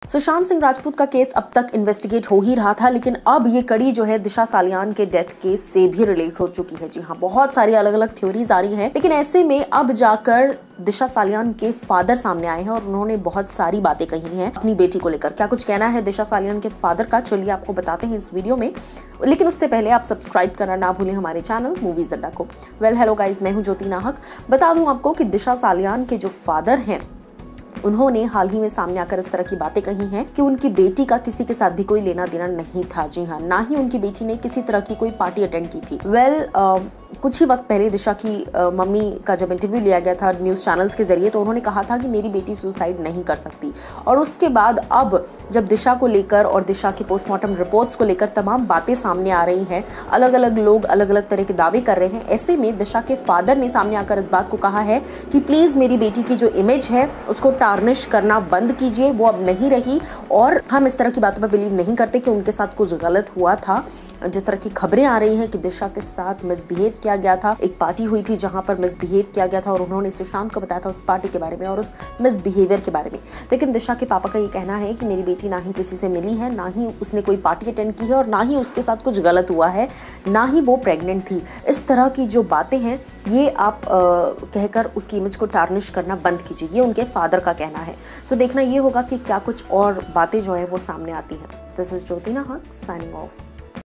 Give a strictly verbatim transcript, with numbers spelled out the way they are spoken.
सुशांत सिंह राजपूत का केस अब तक इन्वेस्टिगेट हो ही रहा था, लेकिन अब ये कड़ी जो है दिशा सालियान के डेथ केस से भी रिलेट हो चुकी है। जी हाँ, बहुत सारी अलग अलग थ्योरीज आ रही हैं, लेकिन ऐसे में अब जाकर दिशा सालियान के फादर सामने आए हैं और उन्होंने बहुत सारी बातें कही हैं अपनी बेटी को लेकर। क्या कुछ कहना है दिशा सालियान के फादर का, चलिए आपको बताते हैं इस वीडियो में। लेकिन उससे पहले आप सब्सक्राइब करना ना भूलें हमारे चैनल मूवीज अड्डा को। वेल हेलो गाइज, मैं हूं ज्योति नाहक। बता दूं आपको कि दिशा सालियान के जो फादर हैं उन्होंने हाल ही में सामने आकर इस तरह की बातें कही हैं कि उनकी बेटी का किसी के साथ भी कोई लेना देना नहीं था। जी हाँ, ना ही उनकी बेटी ने किसी तरह की कोई पार्टी अटेंड की थी। वेल well, uh, कुछ ही वक्त पहले दिशा की uh, मम्मी का जब इंटरव्यू लिया गया था न्यूज़ चैनल्स के जरिए, तो उन्होंने कहा था कि मेरी बेटी सुसाइड नहीं कर सकती। और उसके बाद अब जब दिशा को लेकर और दिशा की पोस्टमार्टम रिपोर्ट्स को लेकर तमाम बातें सामने आ रही हैं, अलग अलग लोग अलग अलग तरह के दावे कर रहे हैं, ऐसे में दिशा के फादर ने सामने आकर इस बात को कहा है कि प्लीज़ मेरी बेटी की जो इमेज है उसको टार्निश करना बंद कीजिए, वो अब नहीं रही और हम इस तरह की बातों पर बिलीव नहीं करते कि उनके साथ कुछ गलत हुआ था। जिस तरह की खबरें आ रही हैं कि दिशा के साथ मिसबिहेव किया गया था, एक पार्टी हुई थी जहां पर मिसबिहेव किया गया था और उन्होंने सुशांत को बताया था उस पार्टी के बारे में और उस मिसबिहेवियर के बारे में। लेकिन दिशा के पापा का ये कहना है कि मेरी बेटी ना ही किसी से मिली है, ना ही उसने कोई पार्टी अटेंड की है और ना ही उसके साथ कुछ गलत हुआ है, ना ही वो प्रेग्नेंट थी। इस तरह की जो बातें हैं ये आप आ, कहकर उसकी इमेज को टार्निश करना बंद कीजिए, ये उनके फादर का कहना है। सो देखना ये होगा कि क्या कुछ और बातें जो है वो सामने आती हैं। दिस इज ज्योति नाहक साइनिंग ऑफ।